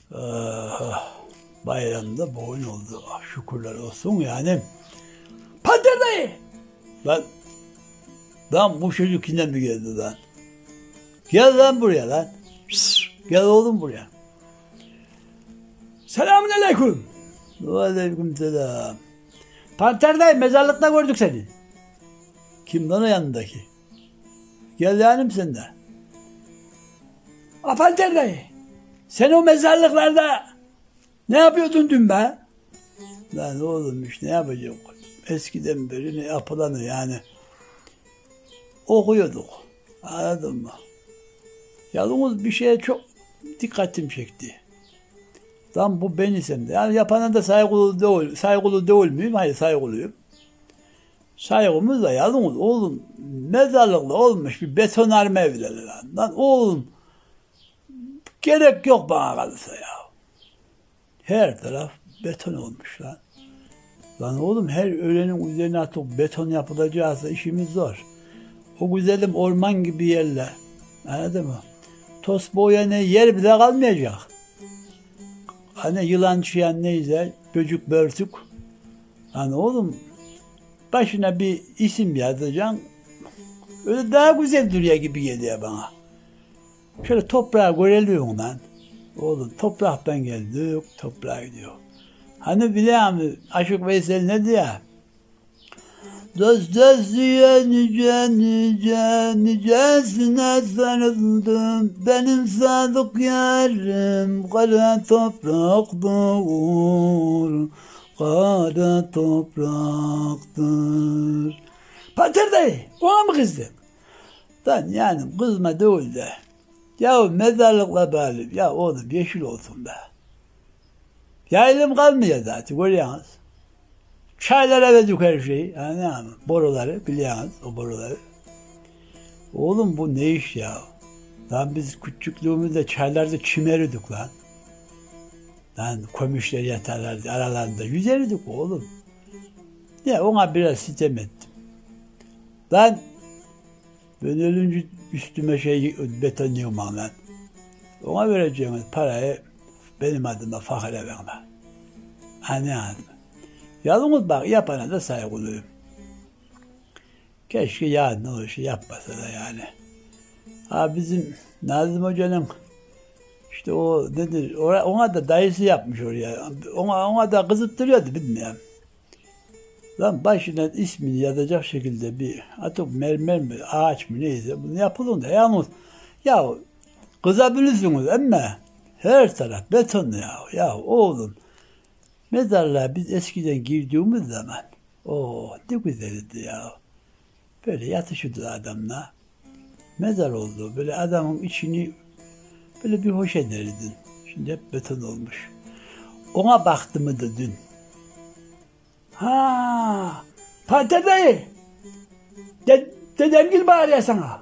Bayramda boyun oldu. Şükürler olsun yani. Panter dayı! Lan bu çocuk yine mi geldi lan? Gel lan buraya lan. Gel oğlum buraya. Selamun aleyküm. Aleyküm selam. Panter dayı, mezarlıkta gördük seni. Kim lan o yanındaki? Gel yanım sen de. Panter dayı, sen o mezarlıklarda ne yapıyordun dün be? Lan oğlum işte ne yapacağım? Eskiden beri ne yapılanı yani. Okuyorduk. Anladın mı? Yalnız bir şeye çok dikkatim çekti. Lan bu ben isem de. Yani yapana da saygılı değil miyim? Hayır, saygılıyım. Saygımız da yalnız oğlum mezarlıkla olmuş bir betonarme evleri lan. Lan oğlum gerek yok bana kalırsa ya. Her taraf beton olmuş lan. Lan oğlum her öğlenin üzerine atıp beton yapılacaksa işimiz zor. O güzelim orman gibi yerler. Anladın mı? Toz boyana yer bile kalmayacak. Hani yılan çıyan neyse, böcük börtük. Hani oğlum başına bir isim yazacaksın. Öyle daha güzel duruyor gibi geliyor bana. Şöyle toprağa göreliyorsun lan. Oğlum topraktan geldik, toprağa gidiyor. Hani biliyor musun? Aşık Veysel ne diyor? Dost diye nicesine sarıldım. Benim sadık yarim kara topraktır. Kara topraktır. Panter dayı, ona mı kızdın? Lan yani kızma değil de. Ya mezarlıkla bağlı. Ya oğlum yeşil olsun be. Ya elim kalmıyor zaten, görüyorsunuz. Çaylara verdik her şeyi. Yani boruları, biliyorsunuz o boruları. Oğlum bu ne iş ya? Lan biz küçüklüğümüzde çaylarda çimerdik lan. Lan komşular yatarlardı aralarında. Yüzerdik oğlum. Ya ona biraz sitem ettim. Lan ben ölünce üstüme betonluyorum lan. Ona vereceğimiz parayı benim adıma fakire verme. Anne. Yalnız bak yapana da saygılıyım. Keşke yarın o işi yapmasa da yani. Bizim Nazım Hoca'nın işte o nedir, ona da dayısı yapmış oraya. Ona da kızıp duruyordu bilmiyorum. Lan başına ismini yazacak şekilde bir atıp mermer mi ağaç mı neyse bunu yapılın da yalnız ya kızabilirsiniz ama her taraf beton ya. Ya oğlum mezarlığa biz eskiden girdiğimiz zaman ne güzeldi ya. Böyle yatışırdı adamla. Mezar oldu. Böyle adamın içini böyle bir hoş ederdin. Şimdi hep beton olmuş. Ona baktı mı da dün. Panter dayı. Dedemgil bağırıyor sana.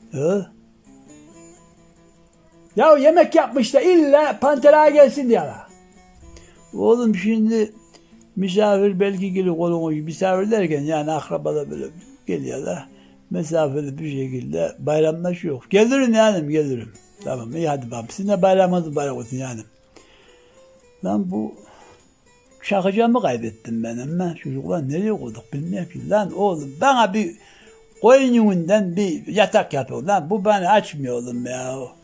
Ya yemek yapmış da illa Panter'a gelsin diyorlar. Oğlum şimdi misafir belki gelir kolunu misafir derken yani akrabada böyle geliyorlar. Mesafeli bir şekilde bayramlaşıyor. Gelirim yani gelirim. Tamam iyi hadi babam. Sizin de bayramınız bayrak olsun yani. Lan bu çakacağımı kaybettim ben ama çocuklar nereye koyduk bilmiyorum ki. Lan oğlum bana bir koyun yününden bir yatak yapıyor. Lan bu beni açmıyor oğlum ya.